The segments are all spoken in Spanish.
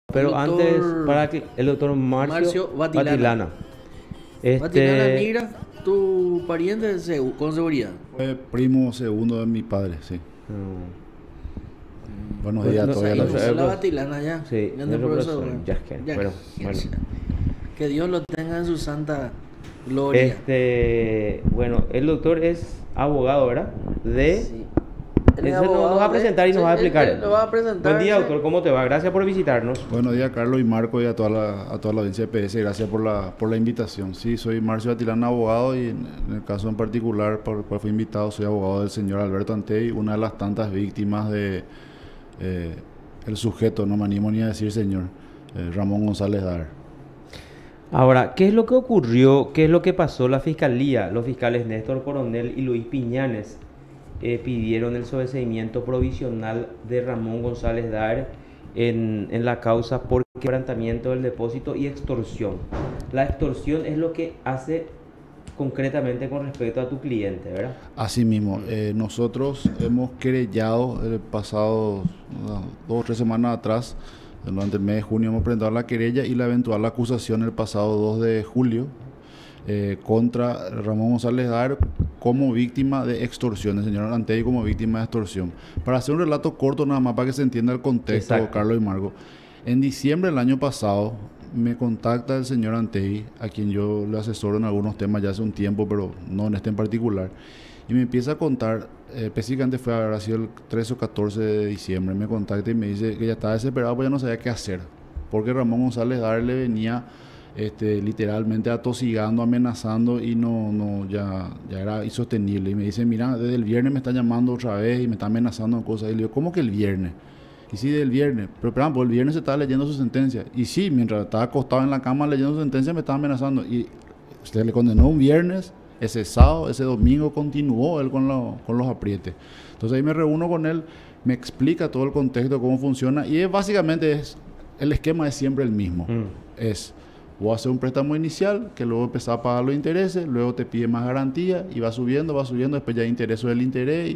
Pero antes, doctor el doctor Marcio Batilana. Batilana. Batilana Neira, tu pariente con seguridad. Fue primo segundo de mi padre, sí. Buenos Pues días no, a todos. Y no, no fue la Batilana ya. Sí, Grande nuestro profesor. profesor, ya que, bueno. Que Dios lo tenga en su santa gloria. Bueno, el doctor es abogado, ¿verdad? Sí. Él es Ese nos abogado va a presentar y nos va a explicar. él lo va a presentar. Buen día, Sí. doctor, ¿cómo te va? Gracias por visitarnos. Buenos días, Carlos y Marco, y a toda la audiencia de PS. Gracias por la invitación. Sí, soy Marcio Batilana, abogado, y en el caso en particular por el cual fui invitado, soy abogado del señor Alberto Antey, una de las tantas víctimas de el sujeto, no me animo ni a decir señor, Ramón González Dar. Ahora, ¿qué es lo que ocurrió? ¿Qué es lo que pasó? La fiscalía, los fiscales Néstor Coronel y Luis Piñanes pidieron el sobreseimiento provisional de Ramón González Dar en la causa por quebrantamiento del depósito y extorsión. La extorsión es lo que hace concretamente con respecto a tu cliente, ¿verdad? Así mismo, nosotros hemos querellado el pasado 2 o 3 semanas atrás, durante el mes de junio hemos presentado la querella y la eventual acusación el pasado 2 de julio contra Ramón González Dar como víctima de extorsión, el señor Antey como víctima de extorsión. Para hacer un relato corto nada más para que se entienda el contexto, exacto, Carlos y Marco. En diciembre del año pasado me contacta el señor Antey, a quien yo le asesoro en algunos temas ya hace un tiempo, pero no en este en particular, y me empieza a contar, específicamente fue haber sido el 13 o 14 de diciembre, me contacta y me dice que ya estaba desesperado porque ya no sabía qué hacer, porque Ramón González Dar le venía literalmente atosigando, amenazando y ya era insostenible. Y me dice, mira, desde el viernes me está llamando otra vez y me está amenazando con cosas. Y le digo, ¿cómo que el viernes? Y sí, del viernes. Pero espera, pues el viernes se estaba leyendo su sentencia. Y sí, mientras estaba acostado en la cama leyendo su sentencia me estaba amenazando. Y usted le condenó un viernes, ese sábado, ese domingo continuó él con los aprietes. Entonces ahí me reúno con él, me explica todo el contexto, cómo funciona. Y básicamente el esquema es siempre el mismo. Voy a hacer un préstamo inicial, que luego empezar a pagar los intereses, luego te pide más garantía y va subiendo, después ya interés sobre el interés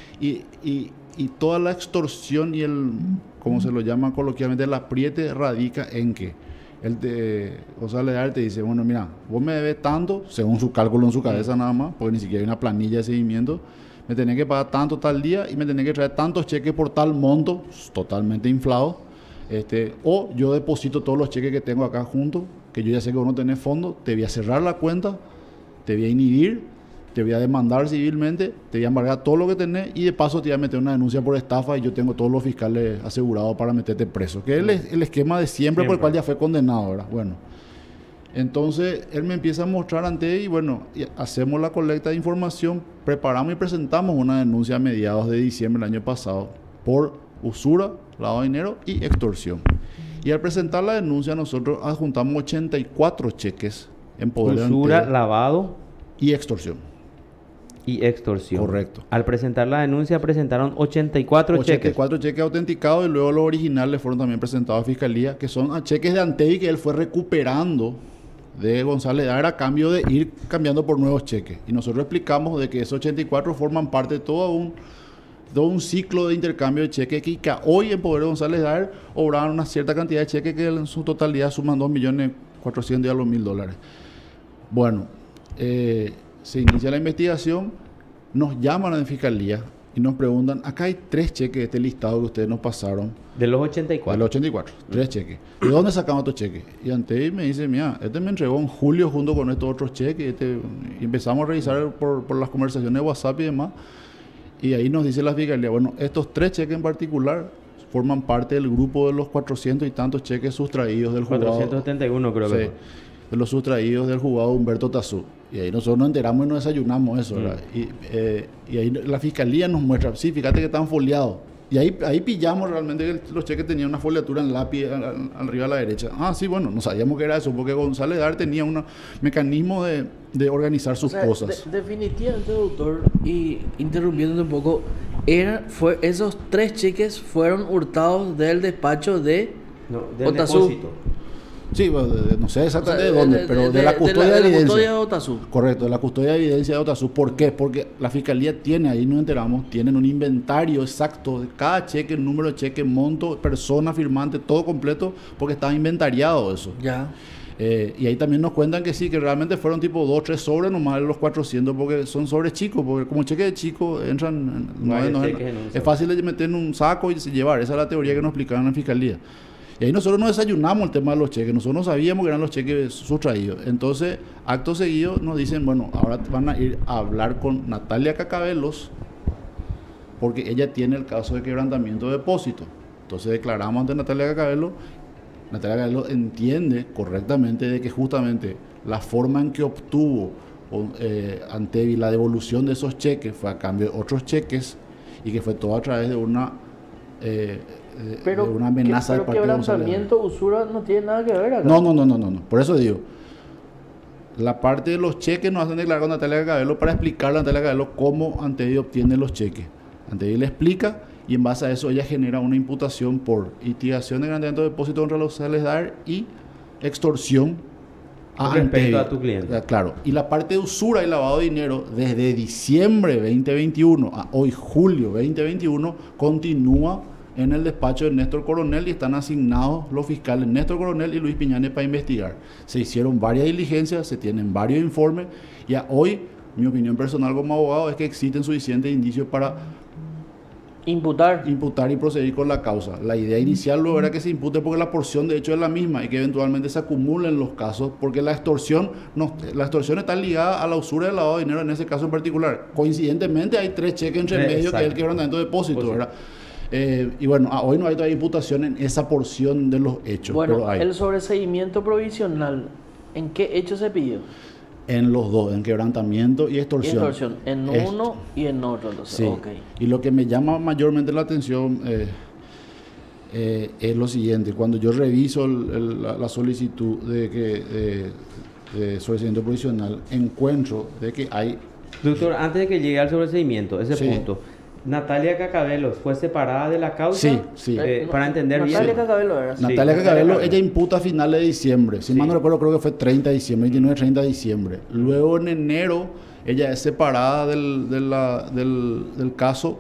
y toda la extorsión y como se lo llama coloquialmente, el apriete radica en que González Dar te dice, bueno, mira, vos me debes tanto, según su cálculo en su cabeza nada más, porque ni siquiera hay una planilla de seguimiento, me tenés que pagar tanto tal día y me tenés que traer tantos cheques por tal monto, totalmente inflado, o yo deposito todos los cheques que tengo acá juntos, que yo ya sé que vos no tenés fondo, te voy a cerrar la cuenta, te voy a inhibir, te voy a demandar civilmente, te voy a embargar todo lo que tenés y de paso te voy a meter una denuncia por estafa y yo tengo todos los fiscales asegurados para meterte preso, que es el esquema de siempre por el cual ya fue condenado, ¿verdad? Bueno, entonces él me empieza a mostrar ante y bueno, hacemos la colecta de información, preparamos y presentamos una denuncia a mediados de diciembre del año pasado por usura, lavado de dinero y extorsión. Y al presentar la denuncia nosotros adjuntamos 84 cheques en poder de usura, lavado y extorsión. Y extorsión. Correcto. Al presentar la denuncia presentaron 84 cheques. 84 cheques autenticados y luego los originales fueron también presentados a Fiscalía, que son a cheques de Antey que él fue recuperando de González Dar a cambio de ir cambiando por nuevos cheques. Y nosotros explicamos de que esos 84 forman parte de todo un ciclo de intercambio de cheques que hoy en poder de González Dar obraban una cierta cantidad de cheques que en su totalidad suman $2.400.000 y a los $1.000. Bueno, se inicia la investigación, nos llaman a la Fiscalía y nos preguntan, acá hay 3 cheques de este listado que ustedes nos pasaron. De los 84. De los 84, 3 cheques. ¿De dónde sacamos estos cheques? Y Antey me dice, mira, me entregó en julio junto con estos otros cheques. Y empezamos a revisar por las conversaciones de WhatsApp y demás. Y ahí nos dice la Fiscalía, bueno, estos 3 cheques en particular forman parte del grupo de los 400 y tantos cheques sustraídos del juzgado. 471 creo que fue. De los sustraídos del juzgado Humberto Tazú. Y ahí nosotros nos enteramos y nos desayunamos eso, ¿verdad? Y ahí la Fiscalía nos muestra, sí, fíjate que están foliados. Y ahí pillamos realmente que los cheques tenían una foliatura en lápiz arriba a la derecha. Ah, sí, bueno, no sabíamos que era eso, porque González Dar tenía un mecanismo de organizar sus cosas. Definitivamente, doctor, y interrumpiéndote un poco, esos 3 cheques fueron hurtados del despacho de del depósito. Sí, bueno, no sé O sea, exactamente de dónde, pero de la custodia de de la evidencia. custodia de Otazu. Correcto, de la custodia de evidencia de Otazu. ¿Por qué? Porque la fiscalía tiene, ahí nos enteramos, tienen un inventario exacto de cada cheque, el número de cheque, monto, persona firmante, todo completo, porque estaba inventariado eso. Ya. Y ahí también nos cuentan que sí, que realmente fueron tipo 2 3 sobres nomás de los 400, porque son sobres chicos, porque como cheque de chico entran, Varios cheques en un es sobre. fácil de meter en un saco y llevar. Esa es la teoría que nos explicaban en la fiscalía. Y ahí nosotros nos desayunamos el tema de los cheques, nosotros no sabíamos que eran los cheques sustraídos. Entonces, acto seguido nos dicen, bueno, ahora van a ir a hablar con Natalia Cacabelos, porque ella tiene el caso de quebrantamiento de depósito. Entonces declaramos ante Natalia Cacabelos. Natalia Cacabelos entiende correctamente de que justamente la forma en que obtuvo Antevi la devolución de esos cheques fue a cambio de otros cheques y que fue todo a través de una de una amenaza de parte de González. Quebrantamiento, usura no tiene nada que ver acá. No. Por eso digo, la parte de los cheques nos hacen declarar con Natalia Cacabelos para explicarle a Natalia Cacabelos cómo Antevi obtiene los cheques. Antevi le explica y en base a eso ella genera una imputación por instigación de quebrantamiento de depósito contra los Salesdar y extorsión a Respecto Antevi. a tu cliente. Claro. Y la parte de usura y lavado de dinero desde diciembre 2021 a hoy julio 2021 continúa en el despacho de Néstor Coronel y están asignados los fiscales Néstor Coronel y Luis Piñanes para investigar. Se hicieron varias diligencias, se tienen varios informes y a hoy, mi opinión personal como abogado es que existen suficientes indicios para Imputar. imputar y proceder con la causa. La idea inicial luego era que se impute porque la porción de hecho es la misma y que eventualmente se acumulen los casos porque la extorsión está ligada a la usura del lavado de dinero en ese caso en particular. Coincidentemente hay 3 cheques entre medio Exacto. que es el quebrantamiento de depósito, Pues sí. ¿verdad? Y bueno, hoy no hay todavía imputación en esa porción de los hechos, Bueno, pero hay el sobreseimiento provisional, ¿en qué hecho se pidió? en los dos, en quebrantamiento y Y extorsión. extorsión, en Esto. uno y en otro. Entonces, Sí. ok. Y lo que me llama mayormente la atención es lo siguiente. Cuando yo reviso la solicitud de sobreseimiento provisional, encuentro de que hay... Doctor, antes de que llegue al sobreseimiento, ese Sí. punto, Natalia Cacabelos fue separada de la causa. Sí. Para entender bien. Natalia Cacabelo era. Sí, Natalia Natalia Cacabelos, Cacabelos. ella imputa a finales de diciembre. Si Sí. mal no recuerdo, creo que fue 30 de diciembre, 29-30 de diciembre. Luego en enero, ella es separada del caso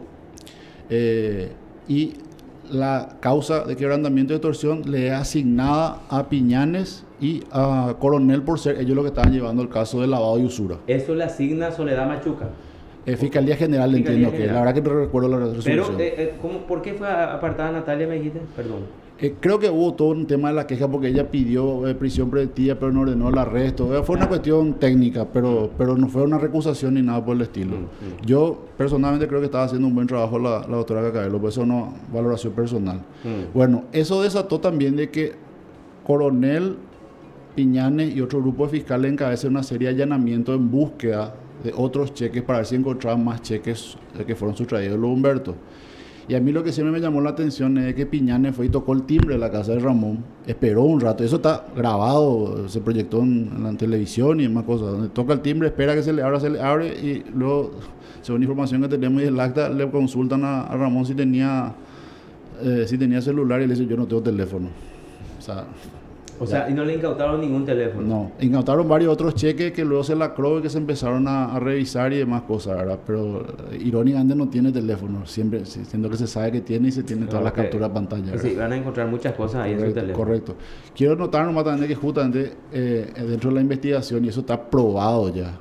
y la causa de quebrantamiento de extorsión le es asignada a Piñanes y a Coronel por ser ellos los que estaban llevando el caso de lavado y usura. Eso le asigna Soledad Machuca. Fiscalía General, Fiscalía entiendo que. General. La verdad que no recuerdo la resolución. Pero, ¿por qué fue apartada Natalia, me dijiste? Perdón. Creo que hubo todo un tema de la queja porque ella pidió prisión preventiva, pero no ordenó el arresto. Fue una cuestión técnica, pero no fue una recusación ni nada por el estilo. Yo personalmente creo que estaba haciendo un buen trabajo la doctora Cacabelo, por eso no valoración personal. Bueno, eso desató también de que Coronel Piñanes y otro grupo de fiscales encabecen una serie de allanamientos en búsqueda de otros cheques para ver si encontraban más cheques que fueron sustraídos de los Humberto. Y a mí lo que siempre me llamó la atención es que Piñanes fue y tocó el timbre de la casa de Ramón, esperó un rato, eso está grabado, se proyectó en la televisión y demás cosas, donde toca el timbre, espera que se le abre y luego, según información que tenemos y el acta, le consultan a Ramón si tenía celular y le dice yo no tengo teléfono. O sea, y no le incautaron ningún teléfono. no, incautaron varios otros cheques que luego se lacró y que se empezaron a revisar y demás cosas, ¿verdad? Pero irónicamente no tiene teléfono, siempre, siendo que se sabe que tiene y se tiene todas las capturas de pantalla, ¿verdad? Sí, van a encontrar muchas cosas ahí en su teléfono. Correcto. Quiero notar nomás también que justamente dentro de la investigación, y eso está probado ya,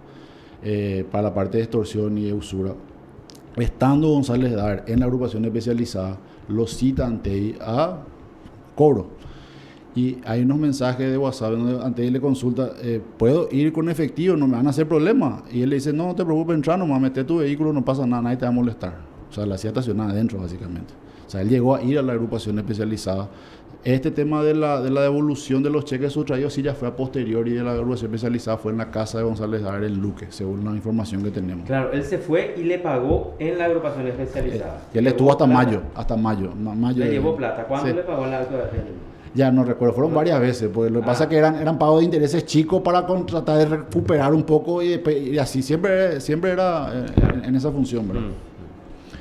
para la parte de extorsión y de usura, estando González Dar en la agrupación especializada, lo cita Antevi a cobro. Y hay unos mensajes de WhatsApp donde Antevi le consulta, ¿puedo ir con efectivo? No me van a hacer problema. Y él le dice, no te preocupes, entra nomás, mete tu vehículo, no pasa nada, nadie te va a molestar. O sea, la hacía estacionada adentro, básicamente. O sea, él llegó a ir a la agrupación especializada. Este tema de la devolución de los cheques sustraídos sí ya fue a posteriori de la agrupación especializada, fue en la casa de González Dar en Luque, según la información que tenemos. Claro, él se fue y le pagó en la agrupación especializada. Y él estuvo hasta mayo, Le llevó plata. ¿Cuándo Sí. le pagó la Ya no recuerdo, fueron varias veces, porque lo que pasa es que eran pagos de intereses chicos para tratar de recuperar un poco y así siempre era en esa función, ¿verdad?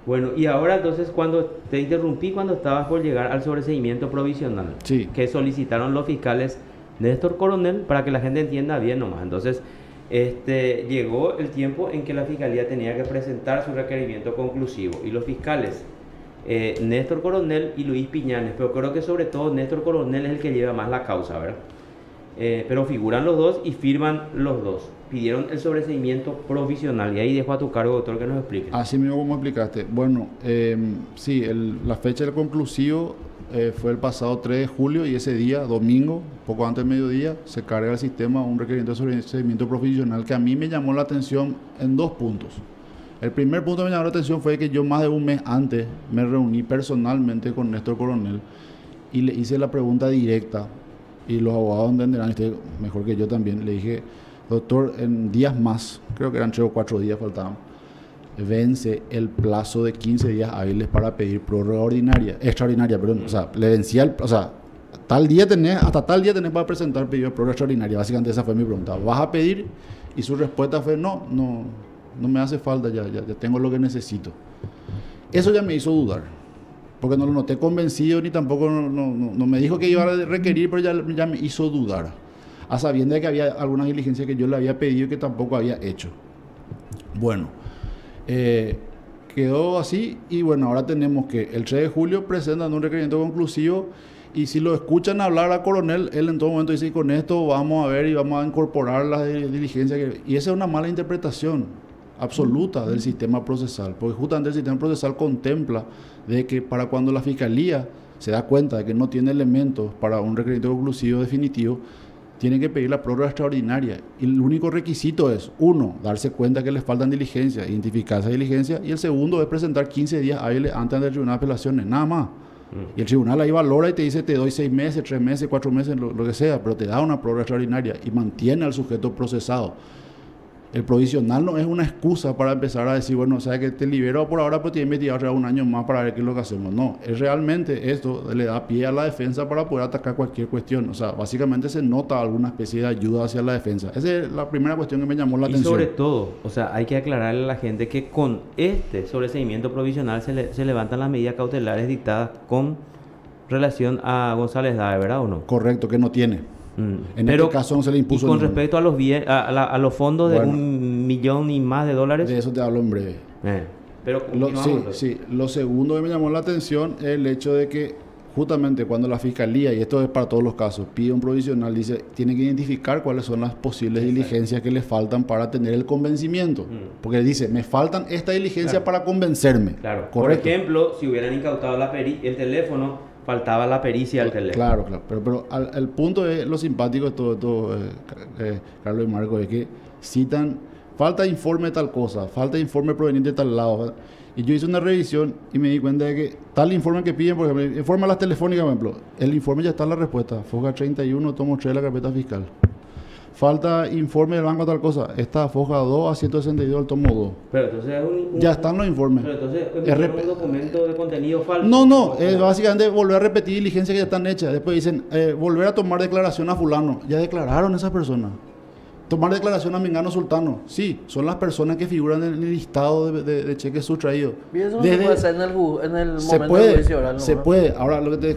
Bueno, y ahora entonces cuando te interrumpí cuando estabas por llegar al sobreseimiento provisional, Sí. que solicitaron los fiscales Néstor Coronel, para que la gente entienda bien nomás. Entonces, llegó el tiempo en que la fiscalía tenía que presentar su requerimiento conclusivo y los fiscales Néstor Coronel y Luis Piñanes, pero creo que sobre todo Néstor Coronel es el que lleva más la causa, ¿verdad? Pero figuran los dos y firman los dos. Pidieron el sobreseimiento provisional y ahí dejo a tu cargo, doctor, que nos explique. Así mismo como explicaste. Bueno, sí, la fecha del conclusivo fue el pasado 3 de julio y ese día, domingo, poco antes del mediodía, se carga al sistema un requerimiento de sobreseimiento provisional que a mí me llamó la atención en 2 puntos. El primer punto que me llamó la atención fue que yo más de un mes antes me reuní personalmente con Néstor Coronel y le hice la pregunta directa, y los abogados entenderán, usted mejor que yo también, le dije: doctor, en días más, creo que eran 3 o 4 días faltaban, vence el plazo de 15 días hábiles para pedir prórroga extraordinaria, perdón. O sea, le vencía tal día tenés, hasta tal día tenés para presentar pedido de prórroga extraordinaria. Básicamente esa fue mi pregunta. ¿Vas a pedir? Y su respuesta fue: no me hace falta, ya tengo lo que necesito. Eso ya me hizo dudar, porque no lo noté convencido, ni tampoco no me dijo que iba a requerir, pero ya me hizo dudar, a sabiendas de que había algunas diligencias que yo le había pedido y que tampoco había hecho. Bueno, quedó así, y bueno, ahora tenemos que el 3 de julio presentan un requerimiento conclusivo, y si lo escuchan hablar a Coronel, él en todo momento dice: y con esto vamos a ver y vamos a incorporar las diligencias, y esa es una mala interpretación absoluta del sistema procesal, porque justamente el sistema procesal contempla de que para cuando la fiscalía se da cuenta de que no tiene elementos para un requerimiento conclusivo definitivo, tiene que pedir la prórroga extraordinaria, y el único requisito es: 1, darse cuenta que les faltan diligencias, identificar esa diligencia, y el segundo es presentar 15 días hábiles antes del tribunal de apelaciones, nada más. Y el tribunal ahí valora y te dice: te doy 6 meses, 3 meses, 4 meses, lo que sea, pero te da una prórroga extraordinaria y mantiene al sujeto procesado. El provisional no es una excusa para empezar a decir: bueno, o sea, que te libero por ahora, pero te voy a investigar un año más para ver qué es lo que hacemos. No, es realmente esto le da pie a la defensa para poder atacar cualquier cuestión. O sea, básicamente se nota alguna especie de ayuda hacia la defensa. Esa es la primera cuestión que me llamó la atención. Y sobre todo, o sea, hay que aclararle a la gente que con este sobreseimiento provisional se levantan las medidas cautelares dictadas con relación a González Daer, ¿verdad o no? Correcto, que no tiene. En Pero, este caso no se le impuso. y con ningún. respecto a los fondos de Bueno, $1 millón y más de dólares. De eso te hablo en breve. Pero Sí. Lo segundo que me llamó la atención es el hecho de que justamente cuando la fiscalía, y esto es para todos los casos, pide un provisional, dice: tiene que identificar cuáles son las posibles diligencias que le faltan para tener el convencimiento. Porque dice: me faltan esta diligencia para convencerme. Claro. Correcto. Por ejemplo, si hubieran incautado el teléfono, faltaba la pericia del teléfono. Claro. Pero el punto es lo simpático de todo Carlos y Marco, es que citan: falta informe de tal cosa, falta informe proveniente de tal lado. Y yo hice una revisión y me di cuenta de que tal informe que piden, por ejemplo, informe a las telefónicas, por ejemplo, el informe ya está en la respuesta: foja 31, tomo 3 de la carpeta fiscal. Falta informe del banco tal cosa, está foja 2 a 162 del tomo 2. Pero entonces Ya están los informes. Pero entonces es un documento de contenido falso. No, es básicamente volver a repetir diligencias que ya están hechas. Después dicen: volver a tomar declaración a fulano. Ya declararon esas personas. Tomar declaración a Mengano Sultano. Sí, son las personas que figuran en el listado de cheques sustraídos. ¿Y eso no se puede hacer en el Se momento puede, del juicio oral? se puede. Ahora lo que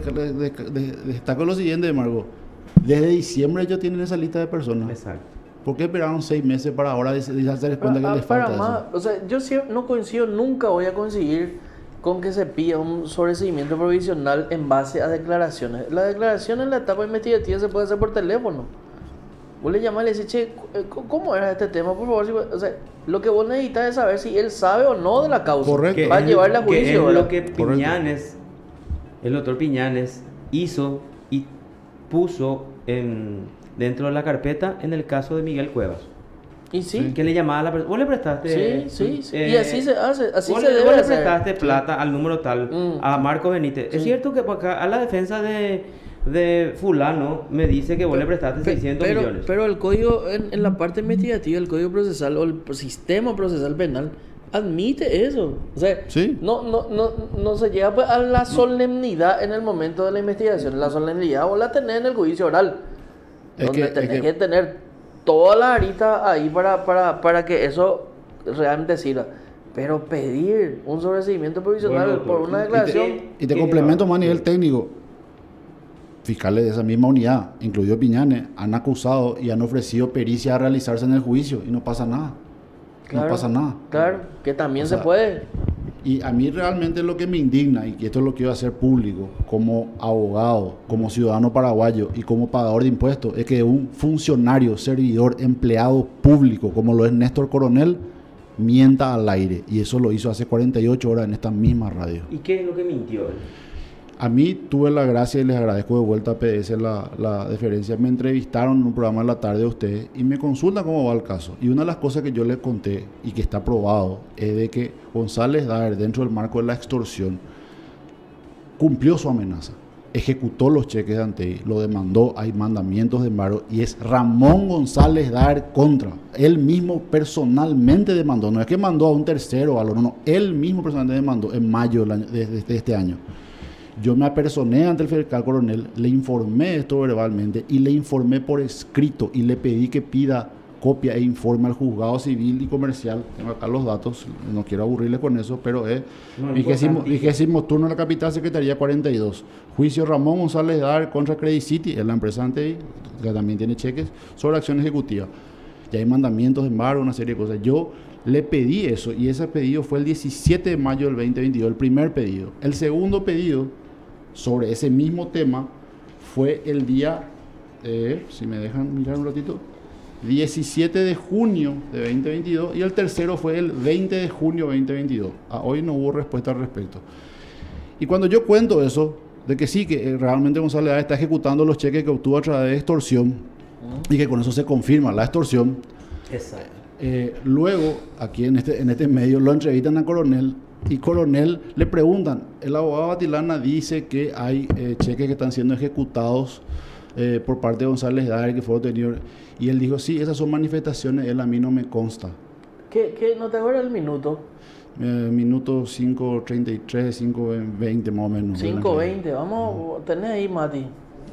destaco es lo siguiente, Margot. Desde diciembre ellos tienen esa lista de personas. Exacto. ¿Por qué esperaron 6 meses para ahora darse cuenta que les Para falta más, eso? o sea, yo no coincido, nunca voy a coincidir con que se pida un sobreseimiento provisional en base a declaraciones. La declaración en la etapa investigativa se puede hacer por teléfono. Vos le llamás y le decís: che, ¿cómo era este tema? Por favor, o sea, lo que vos necesitas es saber si él sabe o no de la causa. Correcto. Para llevarle a juicio. Que es ¿verdad? lo que Piñanes, el doctor Piñanes, hizo y puso dentro de la carpeta en el caso de Miguel Cuevas. Y sí. Que le llamaba a la persona: vos le prestaste. Sí. Y así se hace, así vos se debe vos le hacer. prestaste plata al número tal a Marco Benítez. Es cierto que por acá a la defensa de fulano me dice que vos le prestaste 600 millones. Pero el código, en la parte investigativa, el código procesal o el sistema procesal penal admite eso. O sea, Sí. no se llega pues a la solemnidad en el momento de la investigación. La solemnidad vos la tenés en el juicio oral, donde tenés que tener toda la arista ahí para que eso realmente sirva. Pero pedir un sobreseimiento provisional Bueno, por una declaración... Y te complemento más a nivel técnico. Fiscales de esa misma unidad, incluido Piñanes, han acusado y han ofrecido pericia a realizarse en el juicio y no pasa nada. Claro, No pasa nada. Claro, que también O sea, se puede. Y a mí realmente lo que me indigna, y esto es lo que quiero hacer público, como abogado, como ciudadano paraguayo y como pagador de impuestos, es que un funcionario, servidor, empleado público, como lo es Néstor Coronel, mienta al aire. Y eso lo hizo hace 48 horas en esta misma radio. ¿Y qué es lo que mintió él? A mí tuve la gracia y les agradezco de vuelta a PDS la deferencia. Me entrevistaron en un programa de la tarde de ustedes y me consultan cómo va el caso. Y una de las cosas que yo les conté y que está probado es de que González Daer, dentro del marco de la extorsión, cumplió su amenaza, ejecutó los cheques de Antey, lo demandó, hay mandamientos de embargo y es Ramón González Daer contra. Él mismo personalmente demandó, no es que mandó a un tercero o algo, no, él mismo personalmente demandó en mayo de este año. Yo me apersoné ante el fiscal Coronel, le informé esto verbalmente y le informé por escrito y le pedí que pida copia e informe al juzgado civil y comercial. Tengo acá los datos, no quiero aburrirle con eso, pero es vigésimo turno de la capital, Secretaría 42. Juicio Ramón González Daer contra Credit City, es la empresa Antey, que también tiene cheques, sobre acción ejecutiva. Ya hay mandamientos de embargo, una serie de cosas. Yo le pedí eso y ese pedido fue el 17 de mayo del 2022, el primer pedido. El segundo pedido sobre ese mismo tema fue el día, si me dejan mirar un ratito, 17 de junio de 2022 y el tercero fue el 20 de junio de 2022. Hoy no hubo respuesta al respecto. Y cuando yo cuento eso, de que sí, que realmente González Daer está ejecutando los cheques que obtuvo a través de extorsión y que con eso se confirma la extorsión. Exacto. Luego, aquí en este medio, lo entrevistan a Coronel y Coronel le preguntan, el abogado Batilana dice que hay cheques que están siendo ejecutados por parte de González Daer que fueron tenidos, y él dijo, sí, esas son manifestaciones, él a mí no me consta. ¿Qué no te acuerdas el minuto? Minuto 5:33, 5:20 más o menos. 5:20, vamos, tenés ahí, Mati.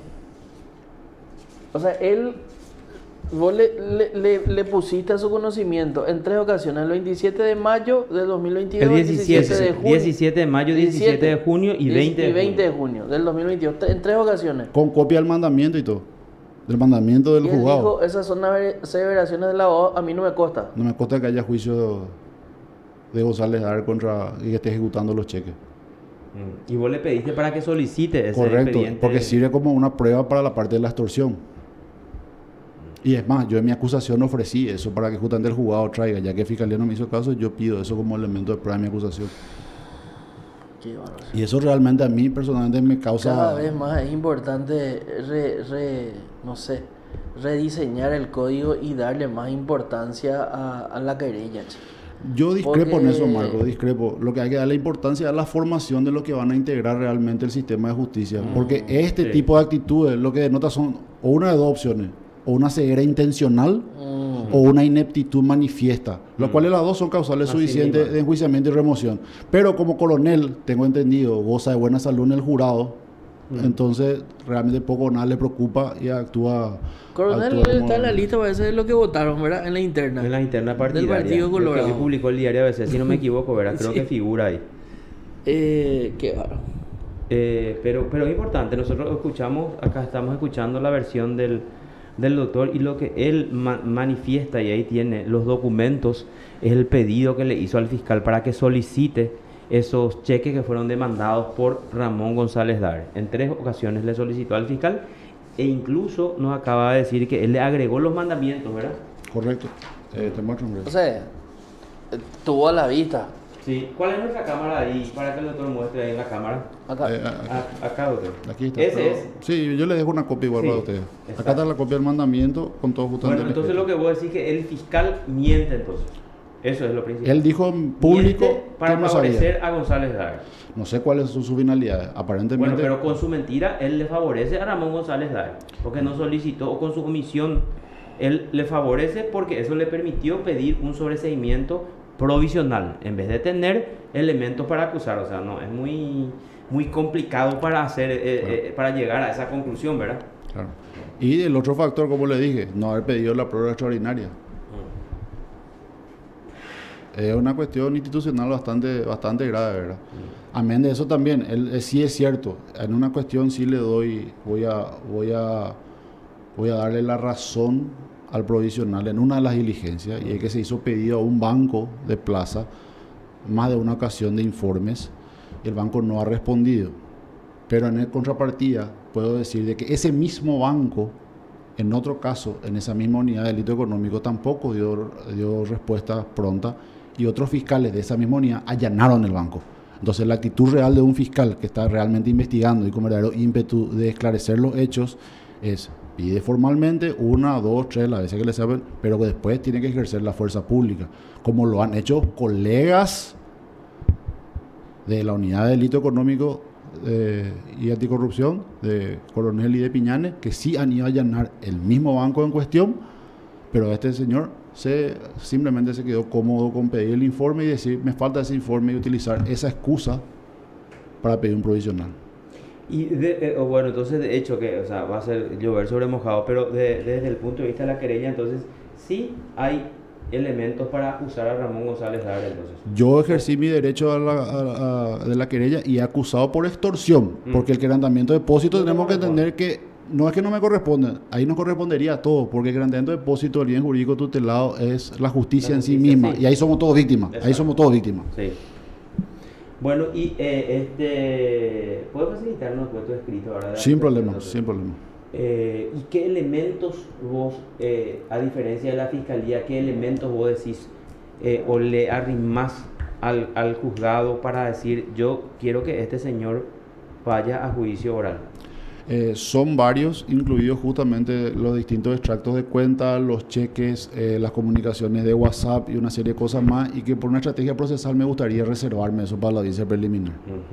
O sea, vos le pusiste a su conocimiento en 3 ocasiones, el 27 de mayo de 2022, El 17 de junio, 17 de mayo, 17 de junio y 20 de junio del 2022, en 3 ocasiones. Con copia del mandamiento y todo. Del mandamiento del Y él juzgado. dijo, esas son aseveraciones del abogado, a mí no me consta. No me consta que haya juicio de González Daer contra y que esté ejecutando los cheques. Y vos le pediste para que solicite ese Correcto, expediente. porque sirve como una prueba para la parte de la extorsión. Y es más, yo en mi acusación ofrecí eso para que justamente el juzgado traiga, ya que Fiscalía no me hizo caso, yo pido eso como elemento de prueba de mi acusación. Qué bárbaro. Y eso realmente a mí personalmente me causa... Cada vez más es importante rediseñar el código y darle más importancia a la querella. Yo discrepo en eso, Porque- Marco, discrepo. Lo que hay que darle importancia es la formación de lo que van a integrar realmente el sistema de justicia. Porque este sí. tipo de actitudes lo que denota son o una de dos opciones, o una ceguera intencional o una ineptitud manifiesta, lo cual las dos son causales Así suficientes mismo. de enjuiciamiento y remoción. Pero como Coronel, tengo entendido, goza de buena salud en el jurado, entonces realmente poco o nada le preocupa y actúa... Coronel actúa está en la como- lista, parece, de lo que votaron, ¿verdad? En la interna. En la interna partidaria. Del Partido Lo que Colorado. publicó el diario ABC, si no me equivoco, ¿verdad? Creo Sí. que figura ahí. Qué bárbaro. Pero es importante, nosotros acá estamos escuchando la versión del doctor y lo que él manifiesta, y ahí tiene los documentos, es el pedido que le hizo al fiscal para que solicite esos cheques que fueron demandados por Ramón González Daer. En 3 ocasiones le solicitó al fiscal e incluso nos acaba de decir que él le agregó los mandamientos, ¿verdad? Correcto. Te muestro, hombre. O sea, tuvo a la vista. Sí. ¿Cuál es nuestra cámara ahí? Para que el doctor muestre ahí en la cámara. Acá. Acá, doctor. Aquí está. Ese es. Sí, yo le dejo una copia igual Sí, para ustedes. exacto. Acá está la copia del mandamiento con todo justamente. Bueno, el entonces lo escrito. que vos decís que el fiscal miente entonces. Eso es lo principal. Él dijo en público Miente para que no sabía. favorecer a González Daer. No sé cuáles son sus finalidades. Bueno, Aparentemente. pero con su mentira él le favorece a Ramón González Daer, porque no solicitó, o con su omisión él le favorece porque eso le permitió pedir un sobreseimiento provisional en vez de tener elementos para acusar. O sea, no es muy complicado para hacer para llegar a esa conclusión, ¿verdad? Claro. Y el otro factor, como le dije, no haber pedido la prórroga extraordinaria. Es una cuestión institucional bastante grave, ¿verdad? Amén de eso también, sí es cierto, en una cuestión sí le doy, voy a darle la razón al provisional en una de las diligencias, y es que se hizo pedido a un banco de plaza más de una ocasión de informes, y el banco no ha respondido. Pero en contrapartida puedo decir de que ese mismo banco, en otro caso, en esa misma unidad de delito económico, tampoco dio respuesta pronta, y otros fiscales de esa misma unidad allanaron el banco. Entonces la actitud real de un fiscal que está realmente investigando y con verdadero ímpetu de esclarecer los hechos es: pide formalmente 1, 2, 3 las veces que le saben, pero que después tiene que ejercer la fuerza pública, como lo han hecho colegas de la unidad de delito económico y anticorrupción de Coronel y de Piñanes, que sí han ido a allanar el mismo banco en cuestión, pero este señor simplemente se quedó cómodo con pedir el informe y decir: me falta ese informe, y utilizar esa excusa para pedir un provisional. Y bueno, entonces de hecho que, o sea, va a ser llover sobre mojado, pero desde el punto de vista de la querella, entonces sí hay elementos para acusar a Ramón González Lara. Entonces yo ejercí mi derecho de la querella y he acusado por extorsión, porque el quebrantamiento de depósito tenemos que entender que no es que no me corresponde, ahí nos correspondería a todo, porque el quebrantamiento de depósito del bien jurídico tutelado es la justicia en sí misma, sí. Y ahí somos todos víctimas. Exacto. Ahí somos todos víctimas. Sí. Bueno, y ¿puedes facilitarnos tu escrito ahora? Sin problema, sin problema. ¿Y qué elementos vos, a diferencia de la fiscalía, qué elementos vos decís o le arrimás al juzgado para decir: yo quiero que este señor vaya a juicio oral? Son varios, incluidos justamente los distintos extractos de cuenta, los cheques, las comunicaciones de WhatsApp y una serie de cosas más, y que por una estrategia procesal me gustaría reservarme eso para la audiencia preliminar.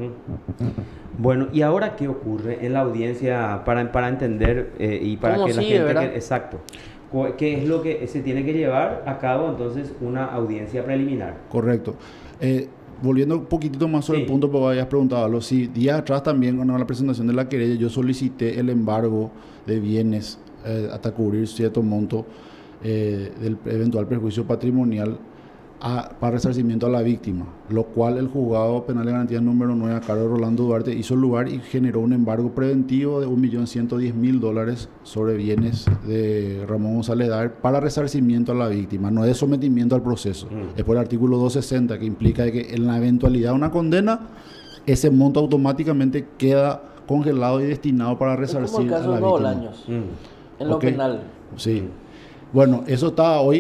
Bueno, ¿y ahora qué ocurre en la audiencia para entender y para que la gente... exacto. ¿Qué es lo que se tiene que llevar a cabo entonces una audiencia preliminar? Correcto. Volviendo un poquitito más sobre el punto que vos habías preguntado, sí, días atrás también, con la presentación de la querella, yo solicité el embargo de bienes hasta cubrir cierto monto del eventual perjuicio patrimonial para resarcimiento a la víctima, lo cual el juzgado penal de garantía número 9 a cargo de Rolando Duarte hizo lugar y generó un embargo preventivo de $1.110.000 sobre bienes de Ramón González Dar para resarcimiento a la víctima, no es sometimiento al proceso. Es por el artículo 260, que implica de que en la eventualidad de una condena, ese monto automáticamente queda congelado y destinado para resarcir a la víctima. Bolaños, en lo penal. Sí. Bueno, eso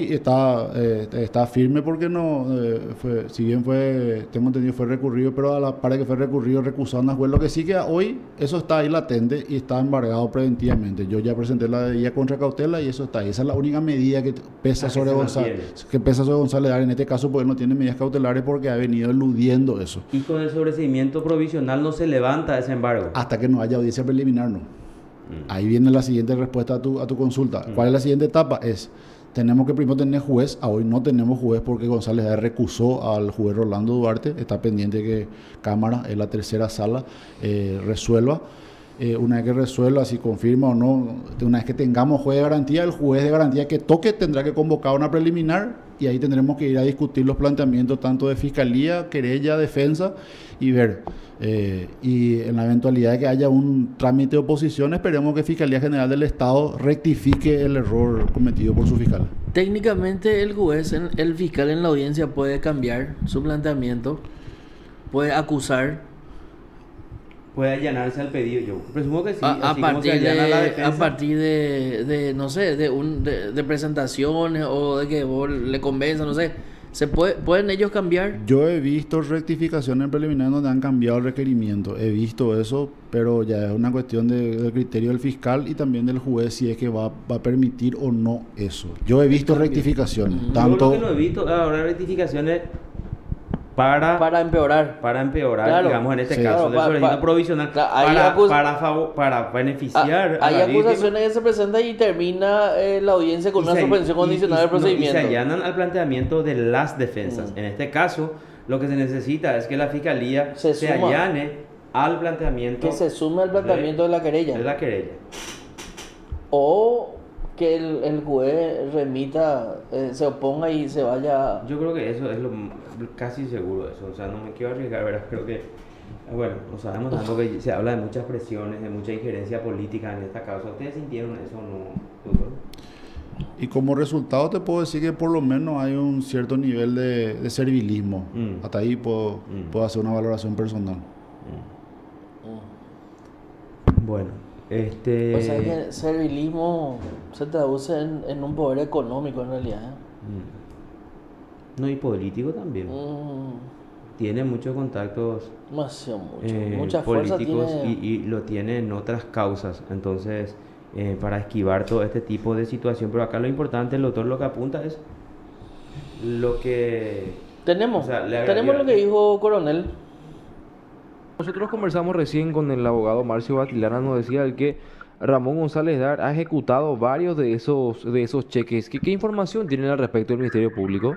está firme, porque no si bien tengo entendido fue recurrido, pero a la par de que fue recurrido, recusado una juez. Lo que sí que hoy eso está ahí latente y está embargado preventivamente. Yo ya presenté la medida contra cautela y eso está ahí. Esa es la única medida que pesa sobre González Dar en este caso, porque él no tiene medidas cautelares porque ha venido eludiendo eso. Y con el sobreseimiento provisional no se levanta ese embargo hasta que no haya audiencia preliminar, no. Ahí viene la siguiente respuesta a tu consulta. ¿Cuál es la siguiente etapa? Tenemos que primero tener juez. Hoy no tenemos juez porque González Dar recusó al juez Rolando Duarte. Está pendiente que Cámara, en la tercera sala, resuelva. Una vez que resuelva, si confirma o no, una vez que tengamos juez de garantía, el juez de garantía que toque tendrá que convocar una preliminar, y ahí tendremos que ir a discutir los planteamientos tanto de fiscalía, querella, defensa, y ver. Y en la eventualidad de que haya un trámite de oposición, esperemos que Fiscalía General del Estado rectifique el error cometido por su fiscal. Técnicamente el fiscal en la audiencia puede cambiar su planteamiento, puede acusar, puede allanarse al pedido. Yo presumo que sí. A partir de no sé, de presentaciones, o de que vos le convenza, no sé. ¿Pueden ellos cambiar? Yo he visto rectificaciones preliminares donde han cambiado el requerimiento. He visto eso, pero ya es una cuestión del criterio del fiscal y también del juez si es que va a permitir o no eso. Yo he visto rectificaciones. Yo lo que no he visto ahora rectificaciones para empeorar, claro, digamos, en este caso, del sobreseimiento provisional, para beneficiar a hay la acusaciones que se presentan y termina la audiencia con una suspensión condicional del procedimiento. Y se allanan al planteamiento de las defensas. En este caso, lo que se necesita es que la fiscalía se allane al planteamiento, que se sume al planteamiento de la querella. De la querella. O que el juez remita, se oponga y se vaya. Yo creo que eso es lo casi seguro de eso, o sea, no me quiero arriesgar, ¿verdad? Creo que, bueno, no sabemos tanto que se habla de muchas presiones, de mucha injerencia política en esta causa. ¿Ustedes sintieron eso o no, doctor? Y como resultado te puedo decir que por lo menos hay un cierto nivel de servilismo. Hasta ahí puedo hacer una valoración personal. Bueno, O sea que servilismo se traduce en un poder económico en realidad. No, y político también. Tiene muchos contactos Demasiado mucho. Mucha fuerza políticos tiene. y lo tiene en otras causas. Entonces, para esquivar todo este tipo de situación. Pero acá lo importante, el doctor lo que apunta es lo que... Tenemos, o sea, le tenemos lo que dijo Coronel. Nosotros conversamos recién con el abogado Marcio Batilana, nos decía el que Ramón González Dar ha ejecutado varios de esos cheques. ¿Qué información tienen al respecto del Ministerio Público?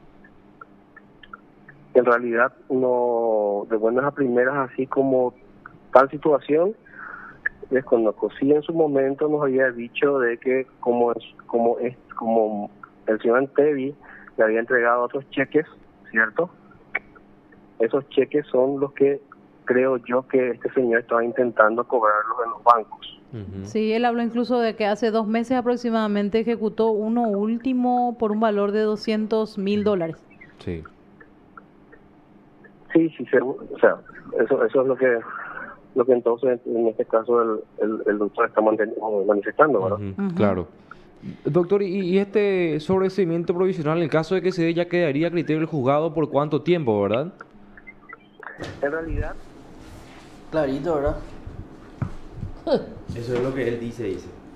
En realidad, no, de buenas a primeras, así como tal situación, desconozco. Sí, en su momento nos había dicho de que como el señor Antevi le había entregado otros cheques, ¿cierto? Esos cheques son los que creo yo que este señor estaba intentando cobrarlos en los bancos. Sí, él habló incluso de que hace 2 meses aproximadamente ejecutó uno último por un valor de $200,000. Sí. Sí, seguro. O sea, eso es lo que entonces en este caso el doctor está manifestando, ¿verdad? Claro. Doctor, y este sobreseimiento provisional, en caso de que se dé, ya quedaría a criterio del juzgado por cuánto tiempo, ¿verdad? En realidad, Clarito, ¿verdad? Eso es lo que él dice.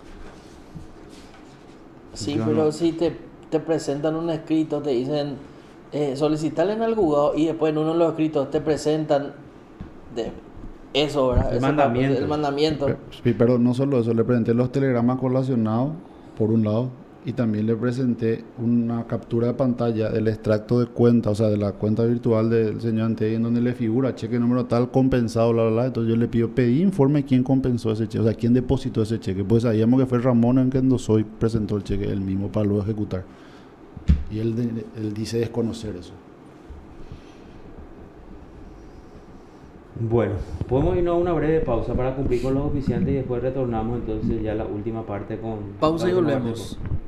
Sí, Yo pero no. si te presentan un escrito, te dicen solicitarle en el juzgado y después en uno de los escritos te presentan de eso, ¿verdad? El Esa mandamiento. parte, el mandamiento. Pero no solo eso, le presenté los telegramas colacionados, por un lado, y también le presenté una captura de pantalla del extracto de cuenta, o sea, de la cuenta virtual del señor Antevi, en donde le figura cheque número tal, compensado, bla, bla, bla. Entonces yo le pedí informe quién compensó ese cheque, o sea, quién depositó ese cheque. Pues sabíamos que fue Ramón en que endosó y presentó el cheque él mismo para luego ejecutar. Y él dice desconocer eso. Bueno, podemos irnos a una breve pausa para cumplir con los oficiantes y después retornamos entonces ya a la última parte con... Pausa y la última volvemos. parte con-